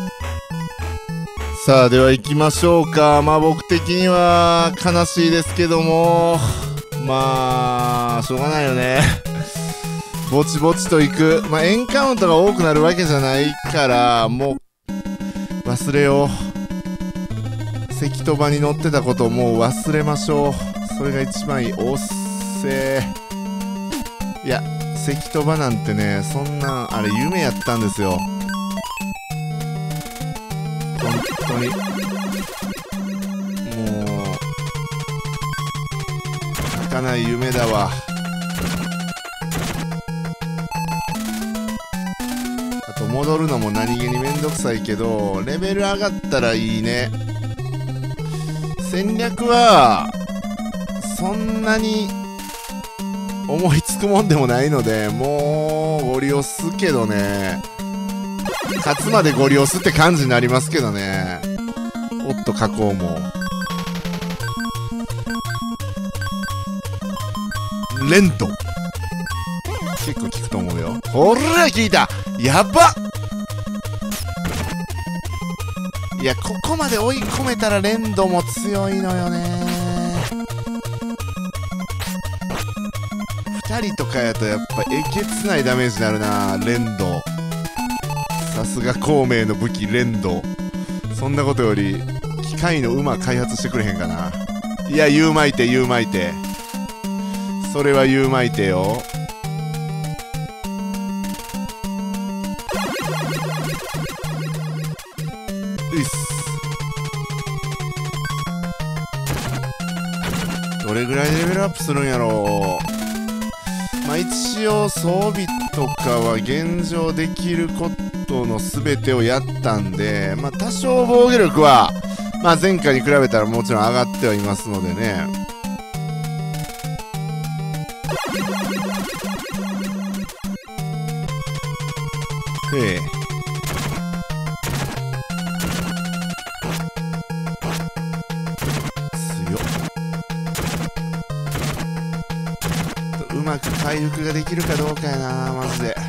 さあ、では行きましょうか。まあ僕的には悲しいですけども、まあしょうがないよね。ぼちぼちと行く。まあエンカウントが多くなるわけじゃないから、もう忘れよう。関戸場に乗ってたことをもう忘れましょう。それが一番いい。おっせー。いや、関戸場なんてね、そんなんあれ夢やったんですよ。本当にもう儚い夢だわ。あと戻るのも何気にめんどくさいけど、レベル上がったらいいね。戦略はそんなに思いつくもんでもないので、もうゴリ押すけどね、勝つまでゴリ押すって感じになりますけどね。おっと加工もレント結構効くと思うよ。ほら効いた。やばっ。いや、ここまで追い込めたらレンドも強いのよね。2人とかやとやっぱえげつないダメージになるな、レンド。さすが孔明の武器レンド。そんなことより機械の馬開発してくれへんかな。いや、言うまいて言うまいて、それは言うまいてよ。ういっす。どれぐらいでレベルアップするんやろう。まあ一応装備とかは現状できることの全てをやったんで、まあ多少防御力はまあ前回に比べたらもちろん上がってはいますのでね。へえ、強っ。うまく回復ができるかどうかやな、マジで。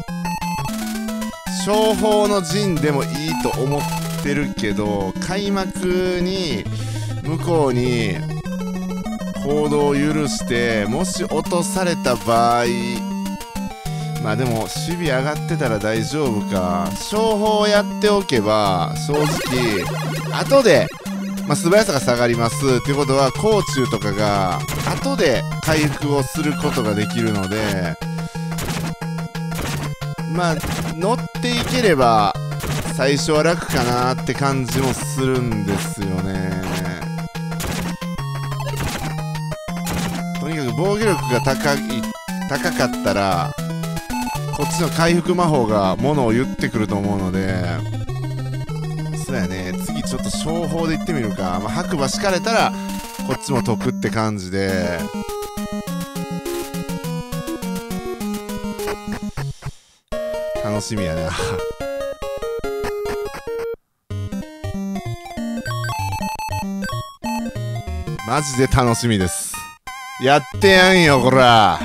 商法の陣でもいいと思ってるけど、開幕に向こうに行動を許してもし落とされた場合、まあでも守備上がってたら大丈夫か。商法をやっておけば正直後で、まあ、素早さが下がりますっていうことは、甲冑とかが後で回復をすることができるので、まあ乗っていければ最初は楽かなって感じもするんですよね。とにかく防御力が高かったらこっちの回復魔法がものを言ってくると思うので、そうやね、次ちょっと商法でいってみるか。まあ、白馬敷かれたらこっちも得って感じで、楽しみやな。マジで楽しみです。やってやんよこら。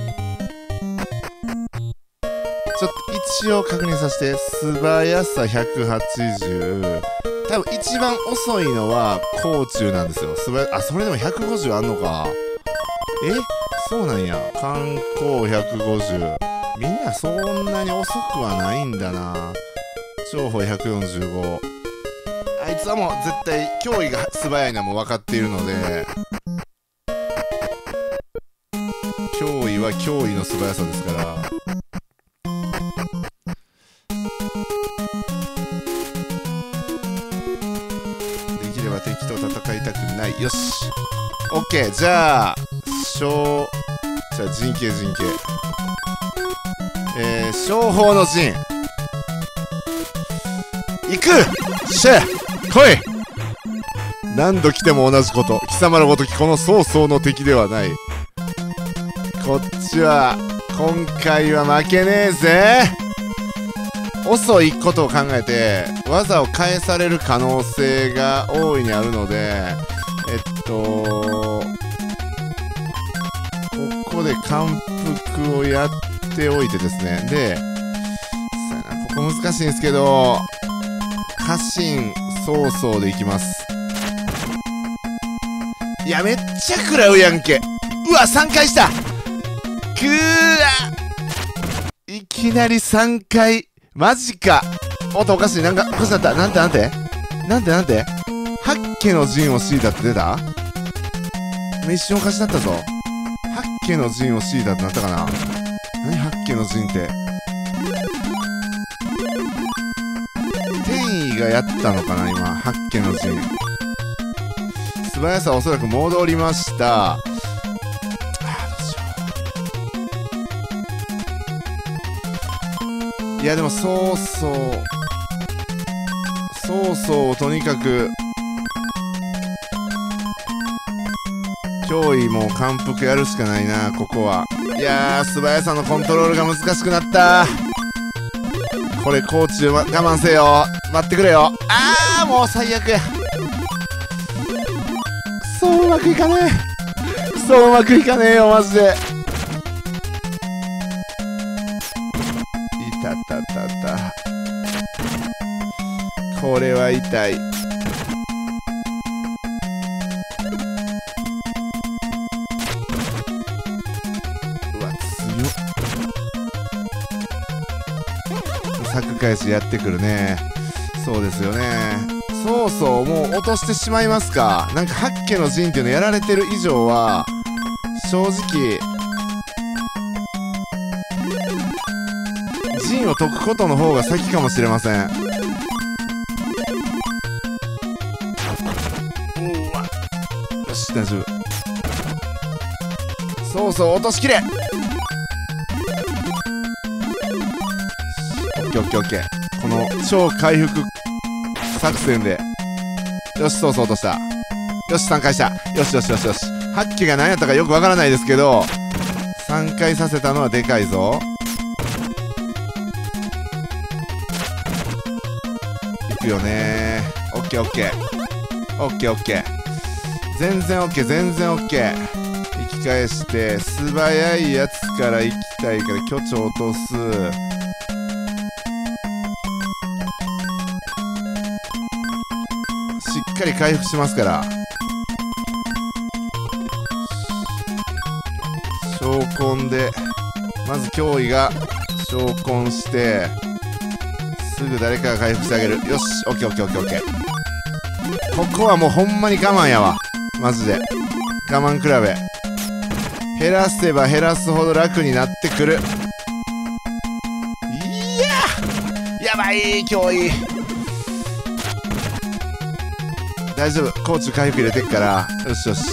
ちょっと一応確認させて。素早さ180。多分一番遅いのは甲冑なんですよ。あ、それでも150あんのか。そうなんや。観光150。みんなそんなに遅くはないんだな。長歩145。あいつはもう絶対脅威が素早いのも分かっているので、脅威は脅威の素早さですから。できれば敵と戦いたくない。よし OK。 じゃあ陣形商法の陣行く。シェ来い。何度来ても同じこと。貴様のごときこの曹操の敵ではない。こっちは今回は負けねえぜ。遅いことを考えて技を返される可能性が大いにあるので、ここで感服をやっておいてですね。で、ここ難しいんですけど、 家臣曹操でいきます。いや、めっちゃ食らうやんけ。うわ、3回した。くーわ、いきなり3回。マジか。おっと、おかしい。なんかおかしかった。なんて八家の陣を敷いたって出た？一瞬おかしなったぞ。八家の陣を敷いたってなったかな。何八家の陣って。天意がやったのかな今。八家の陣。素早さはおそらく戻りました。どうしよう。いやでも曹操をとにかく脅威も感服やるしかないな、ここは。いやー、素早さのコントロールが難しくなった。これコーチ我慢せよ。待ってくれよ。あー、もう最悪や。そううまくいかねえ。そううまくいかねえよ、マジで。いたたたた。これは痛い。うわ、強っ。柵返しやってくるね。そうですよね。曹操もう落としてしまいますか。なんか八家の陣っていうのやられてる以上は正直陣を解くことの方が先かもしれません。うわ、よし、大丈夫。曹操落としきれ。オッケーオッケーオッケー。この超回復作戦で。よし、曹操落とした。よし、3回した。よしよしよしよし。八家が何やったかよくわからないですけど3回させたのはでかいぞ。いくよねー。オッケーオッケーオッケーオッケー。全然オッケー全然オッケー。生き返して素早いやつから行きたいから巨長落とす。しっかり回復しますから。召喚でまず脅威が召喚してすぐ誰かが回復してあげる。よし、オッケーオッケーオッケーオッケー。ここはもうほんまに我慢やわ、マジで。我慢比べ減らせば減らすほど楽になってくる。いややばい脅威。大丈夫、コーチ回復入れてっから。よしよし。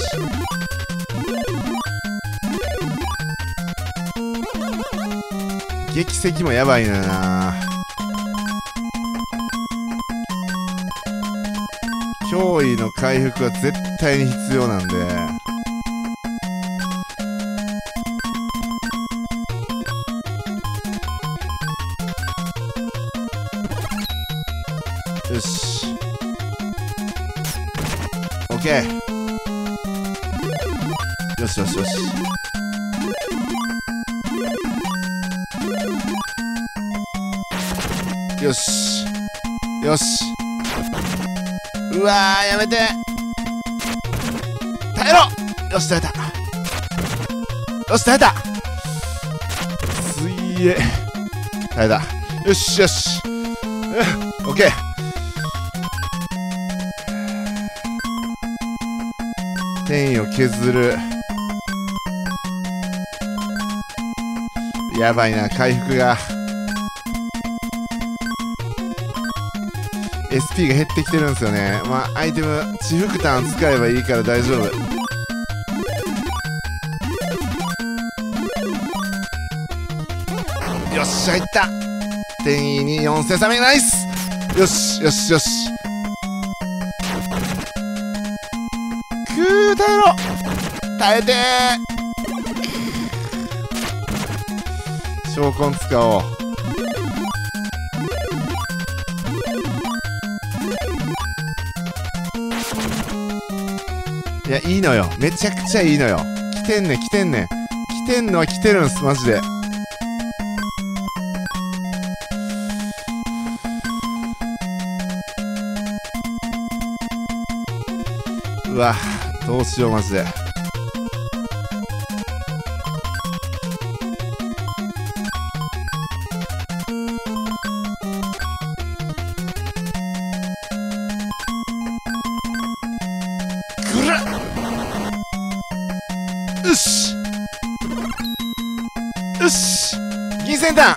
撃石もやばいのよな。脅威の回復は絶対に必要なんで。よし、オッケー。よしよしよし。よしよし。うわー、やめて。耐えろ。よし、耐えた。よし、耐えた。すいえ、耐えた。よしよし。オッケー。天意を削る。やばいな、回復が。SP が減ってきてるんですよね。まあアイテム地腹炭使えばいいから大丈夫。よっしゃ、いった。天意に4000サメ、ナイス。よしよしよし。耐えろ。耐えてー。召喚使おう。いや、いいのよ。めちゃくちゃいいのよ。来てんねん、来てんねん。来てんのは来てるんす、マジで。 うわ、どうしようマジで。ぐらっ、よしよし、銀先端、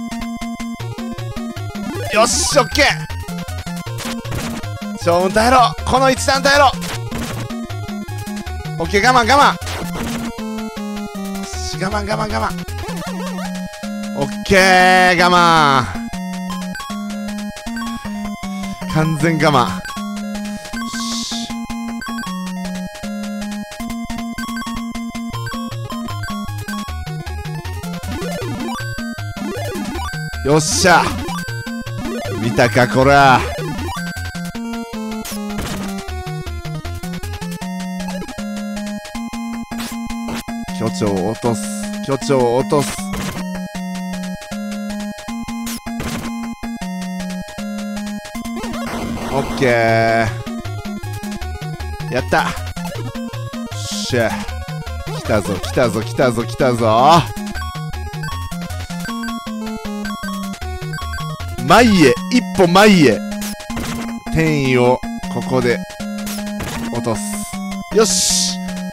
よし、オッケー。勝負耐えろ、この一段耐えろ。オッケー、我慢我慢、よし、我慢我慢我慢、オッケー、我慢、完全我慢。よっしゃ、見たかこら。巨長を落とす、巨長を落とす。オッケー、やった。よっしゃ、来たぞ来たぞ来たぞ来たぞ。前へ、一歩前へ。転移をここで落とす。よし、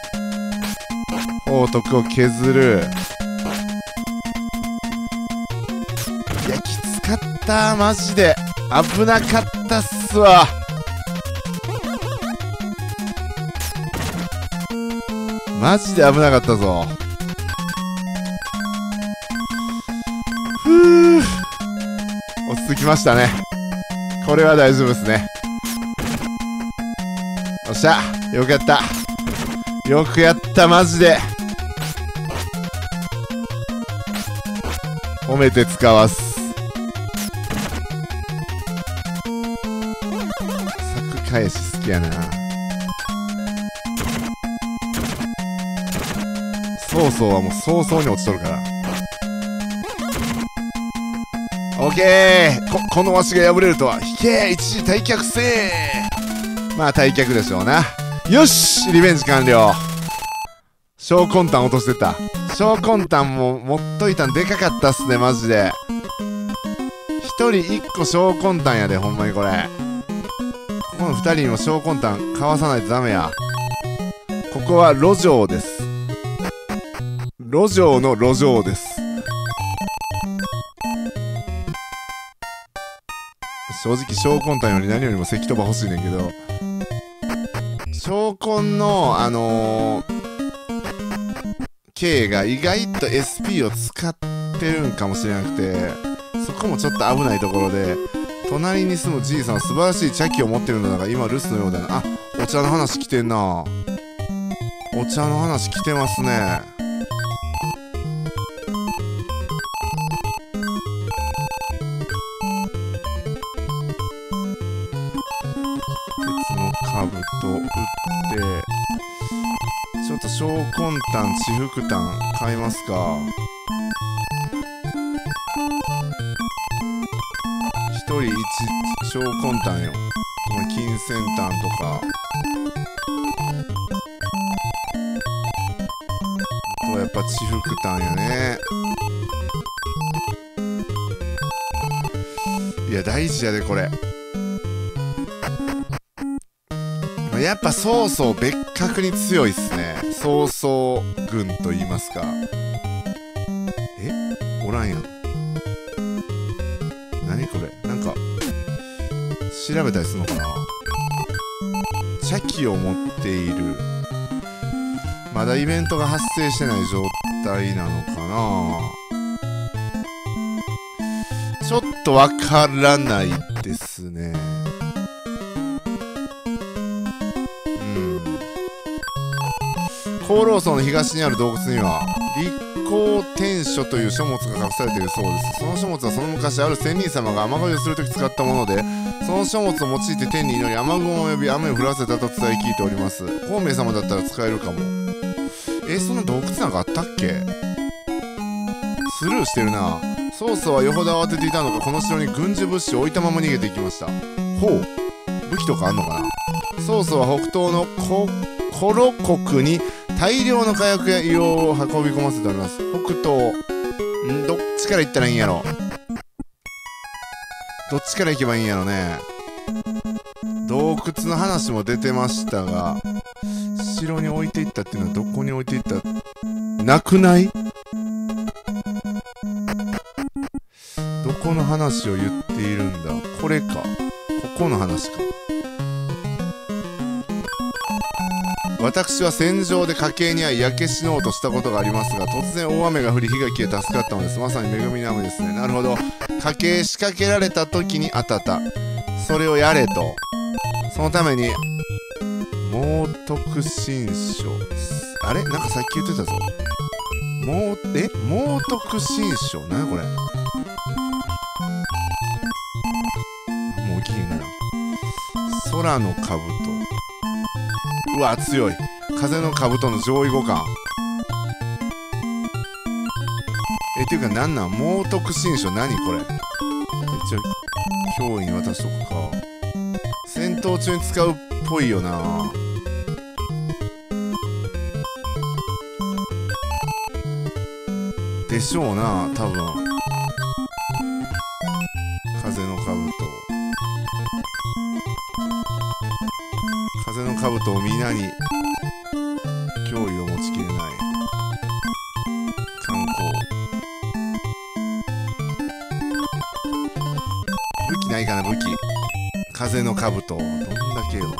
報徳を削る。いや、きつかったマジで。危なかったっすわ。マジで危なかったぞ。ふう、落ち着きましたね。これは大丈夫ですね。よっしゃ、よくやった、よくやった、マジで褒めて使わす。柵返し好きやな。曹操はもう早々に落ちとるから。オッケー、このわしが敗れるとは。引け、一時退却せー。まあ退却でしょうな。よし、リベンジ完了。小魂胆落としてた。小魂胆も持っといたんでかかったっすね、マジで。一人一個小魂胆やで、ほんまにこれ。この二人にも小魂胆かわさないとダメや。ここは路上です。路上の路上です。正直小魂胆より何よりも石飛ば欲しいねんけど、小魂のK が意外と SP を使ってるんかもしれなくて、そこもちょっと危ないところで、隣に住むじいさんは素晴らしい茶器を持ってるのだが、今留守のようだな。あ、お茶の話来てんな。お茶の話来てますね。兜打って、ちょっと小魂胆、地福胆買いますか。一人一小魂胆よ。金銭胆とか。あとはやっぱ地福胆やね。いや、大事やで、これ。やっぱ曹操別格に強いっすね。曹操軍と言いますか。おらんやん。何これ、なんか調べたりするのかな。茶器を持っている。まだイベントが発生してない状態なのかな。ちょっとわからないですね。厚労省の東にある洞窟には立光天書という書物が隠されているそうです。その書物はその昔ある仙人様が雨乞いをするとき使ったもので、その書物を用いて天に祈り雨雲を呼び雨を降らせたと伝え聞いております。孔明様だったら使えるかも。そんな洞窟なんかあったっけ。スルーしてるな。曹操はよほど慌てていたのか、この城に軍事物資を置いたまま逃げていきました。ほう。 武器とかあんのかな。曹操は北東のコロ国に大量の火薬や硫黄を運び込ませております。北東。どっちから行ったらいいんやろ。どっちから行けばいいんやろね。洞窟の話も出てましたが、城に置いていったっていうのはどこに置いていった？なくない？どこの話を言っているんだ？これか。ここの話か。私は戦場で家計に遭い焼け死のうとしたことがありますが、突然大雨が降り被害消え助かったのです。まさに恵みの雨ですね。なるほど。家計仕掛けられた時に当たった。それをやれと。そのために猛徳新書、あれなんかさっき言ってたぞ。猛徳新書、なにこれ。もう起きへんかな。空の兜。うわ強い。風の兜の上位互換。っていうかなんなん、猛徳新書何これ。一応脅威に渡しとくか。戦闘中に使うっぽいよな。でしょうな、多分。風の兜。風の兜を皆に脅威を持ちきれない。観光。武器ないかな、武器。風の兜。どんだけよ。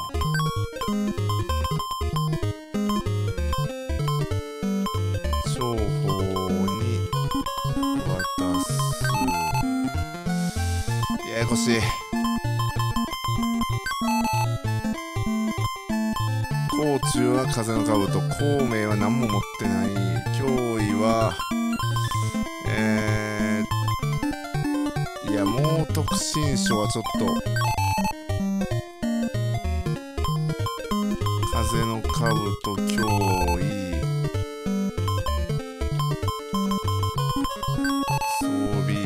商法に渡す。ややこしい。甲冑は風の兜。孔明は何も持ってない。脅威は、いや、猛徳新書はちょっと。風の兜、脅威。装備。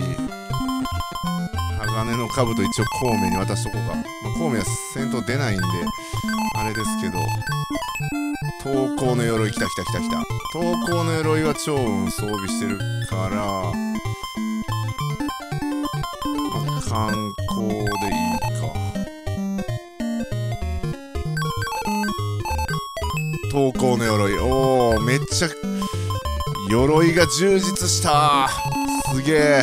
鋼の兜一応孔明に渡しとこうか。まあ、孔明は戦闘出ないんで、あれですけど。刀工の鎧、来た。刀工の鎧は趙雲装備してるから、まあ、観光でいいか。刀工の鎧、おー、めっちゃ鎧が充実した。すげえ。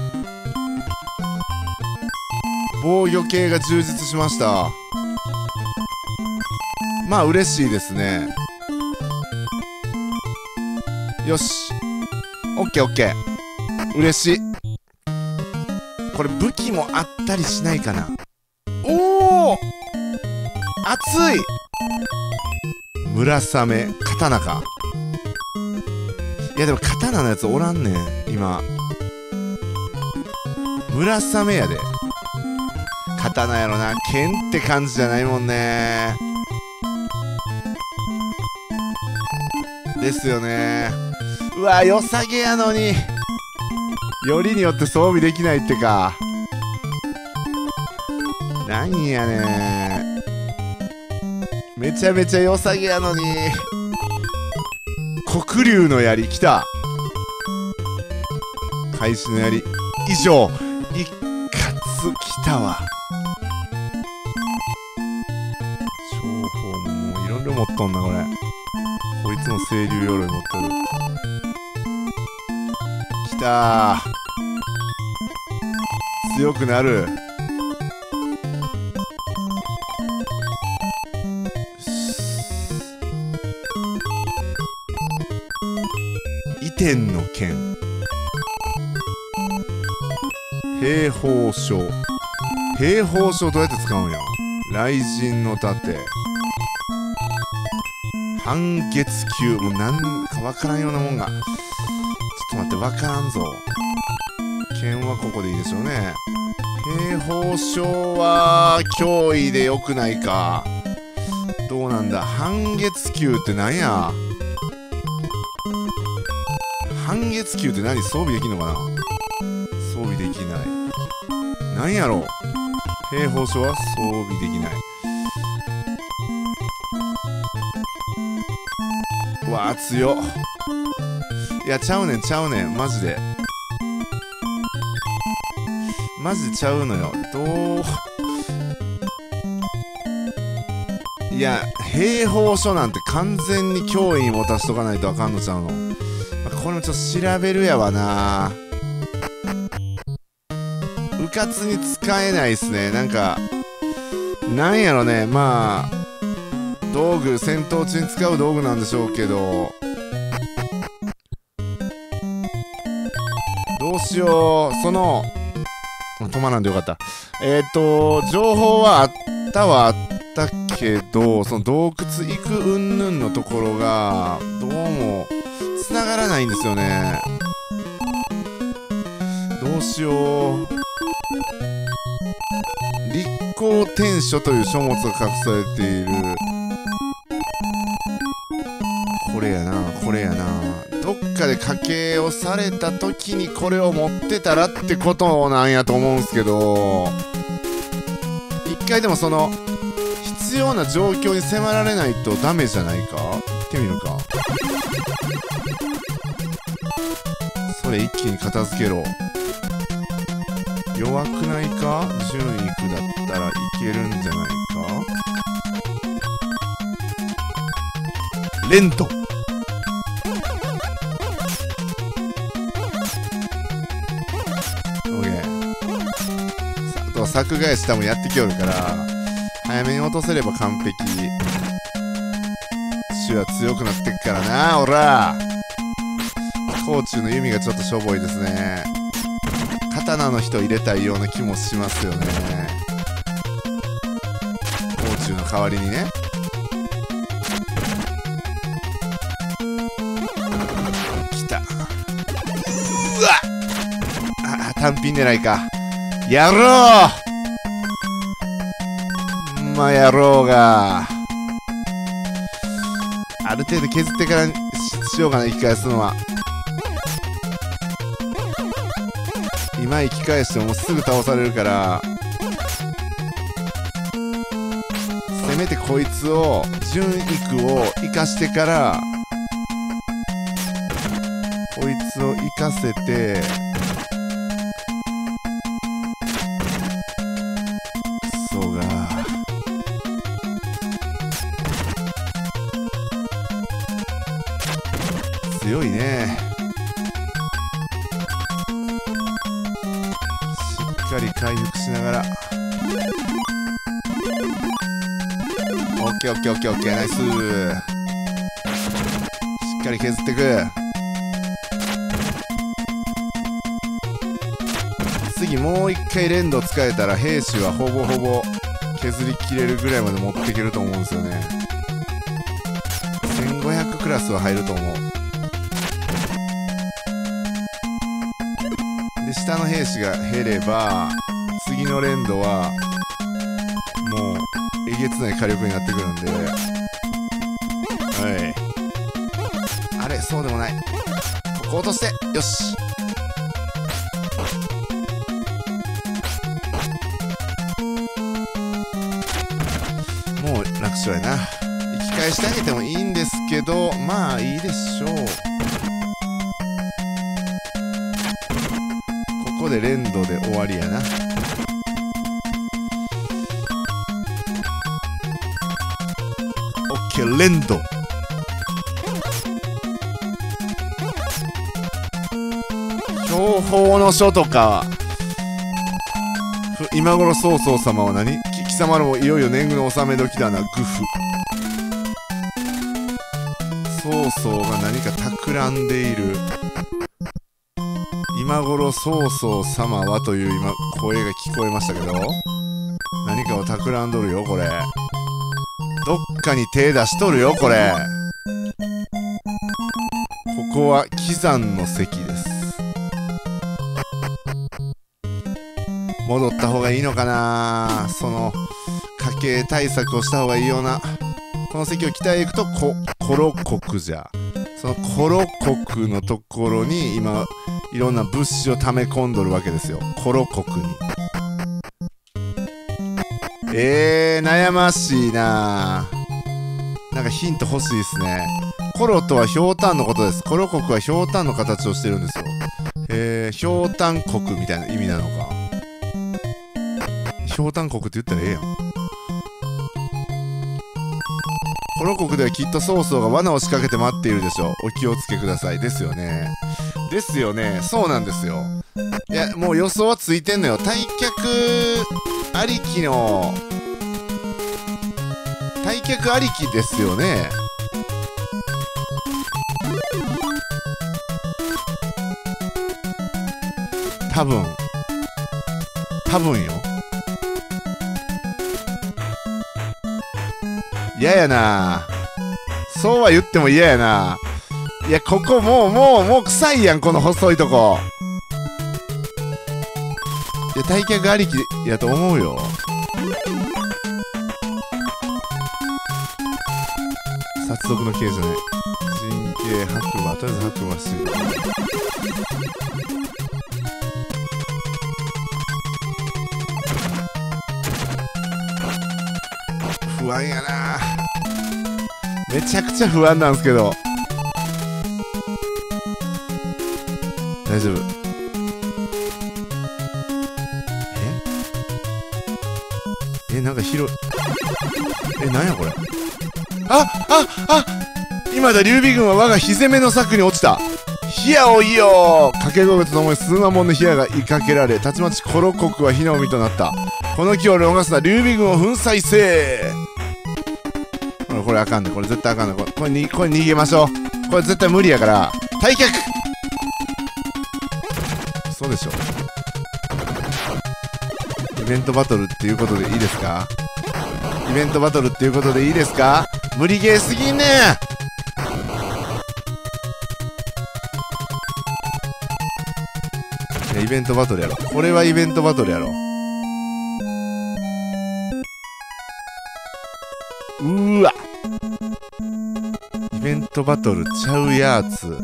防御系が充実しました。まあ嬉しいですね。よし、オッケーオッケー。嬉しい。これ武器もあったりしないかな。おお、熱い。村雨、刀か。いやでも刀のやつおらんねん今。村雨やで。刀やろな。剣って感じじゃないもんね。ですよね。うわ、良さげやのに。よりによって装備できないってか。なんやねん。めちゃめちゃ良さげやのに。黒竜の槍来た。開始の槍以上。一括来たわ。情報ももういろいろ持っとんなこれ。こいつも清流鎧持っとる。きたー。強くなる。移転の剣。兵法書。兵法書どうやって使うんや。雷神の盾。半月球。もうなんかわからんようなもんが。ちょっと待って、わからんぞ。剣はここでいいでしょうね。兵法書は脅威でよくないか。どうなんだ。半月球ってなんや。半月球って何。装備できんのかな。装備できない。なんやろ。 兵法書は装備できない。うわー強っ。いやちゃうねんマジでちゃうのよ。いや兵法書なんて完全に脅威に持たしとかないとあかんのちゃうの。これもちょっと調べるやわな。うかつに使えないっすね。なんやろね。まあ道具、戦闘中に使う道具なんでしょうけど、どうしよう。止まらんでよかった。情報はあったけど、その洞窟行く云々のところがどうも繋がらないんですよね。どうしよう。立候天書という書物が隠されている。これやな。どっかで家計をされた時にこれを持ってたらってことなんやと思うんすけど、一回でもその必要な状況に迫られないとダメじゃないか。行ってみるか。それ一気に片付けろ。弱くないか。順位いくだったらいけるんじゃないか。レント。柵返し多分やってきよるから早めに落とせれば完璧。手は強くなってっからな。おら甲冑の弓がちょっとしょぼいですね。刀の人入れたいような気もしますよね。甲冑の代わりにね。来た。うわっ、単品狙いか。やろうやろうが、ある程度削ってからしようかな。生き返すのは今生き返してもすぐ倒されるから、せめてこいつを順育を生かしてからこいつを生かせて、そうが強いね。しっかり回復しながら。オッケーオッケーオッケーオッケー、ナイス。しっかり削っていく。次もう一回連動使えたら兵士はほぼほぼ削りきれるぐらいまで持っていけると思うんですよね。1500クラスは入ると思う。で下の兵士が減れば次の連動はもうえげつない火力になってくるんで、はい、あれそうでもない。ここ落として、よし。もう楽勝やな。生き返してあげてもいいんですけど、まあいいでしょう。ここで連動で終わりやな。オッケー、連動。標本の書とか今頃曹操様は何？貴様らもいよいよ年貢の納め時だな。グフ。曹操が何か企んでいる。今頃曹操様はという今声が聞こえましたけど、何かを企んどるよこれ。どっかに手出しとるよこれ。ここは喜山の関です。戻った方がいいのかな。その家計対策をした方がいいような。この関を北へ行くとコロ国じゃ。そのコロ国のところに今いろんな物資を溜め込んどるわけですよ、コロ国に。 悩ましいな。なんかヒント欲しいですね。コロとはひょうたんのことです。コロ国はひょうたんの形をしてるんですよ。ひょうたん国みたいな意味なのか。ひょうたん国って言ったらええやん。コロ国ではきっと曹操が罠を仕掛けて待っているでしょう。お気をつけください。ですよね。ですよね。そうなんですよ。いや、もう予想はついてんのよ。退却ありきの、退却ありきですよね。多分よ。嫌やな。そうは言っても嫌やな。いや、ここもう臭いやん、この細いとこ。いや、退却ありきやと思うよ。殺戮の刑じゃない。人形、白馬、とりあえず白馬してる。不安やな。めちゃくちゃ不安なんすけど。大丈夫。なんか広い。なんやこれ。今だ劉備軍は我が火攻めの策に落ちた。火矢をいよ。掛け声とともに数万本の火矢がいかけられ、たちまちコロ国は火の海となった。この機を逃すな、劉備軍を粉砕せー。これあかんね。これ絶対あかんね。これ逃げましょう。これ絶対無理やから退却。そうでしょ。イベントバトルっていうことでいいですか？イベントバトルっていうことでいいですか？無理ゲーすぎんねん。イベントバトルやろ。これはイベントバトルやろ。うわ、イベントバトルちゃうやつ。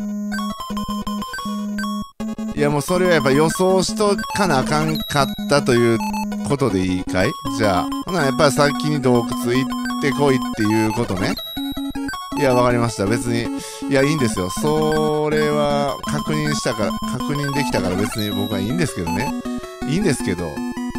いや、もうそれはやっぱ予想しとかなあかんかったということでいいかい？じゃあほな、やっぱり先に洞窟行ってこいっていうことね。いや、わかりました。別に、いや、いいんですよ。それは確認できたから別に僕はいいんですけどね。いいんですけど、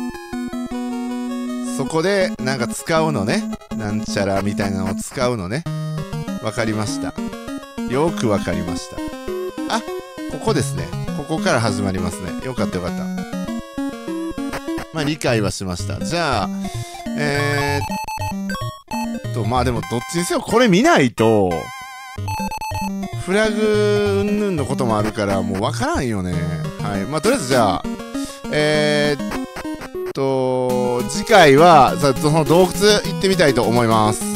そこでなんか使うのね。なんちゃらみたいなのを使うのね。わかりました。よくわかりました。あ、ここですね。ここから始まりますね。よかったよかった。まあ理解はしました。じゃあ、まあでもどっちにせよこれ見ないと、フラグうんぬんのこともあるからもうわからんよね。はい。まあとりあえずじゃあ、次回は、その洞窟行ってみたいと思います。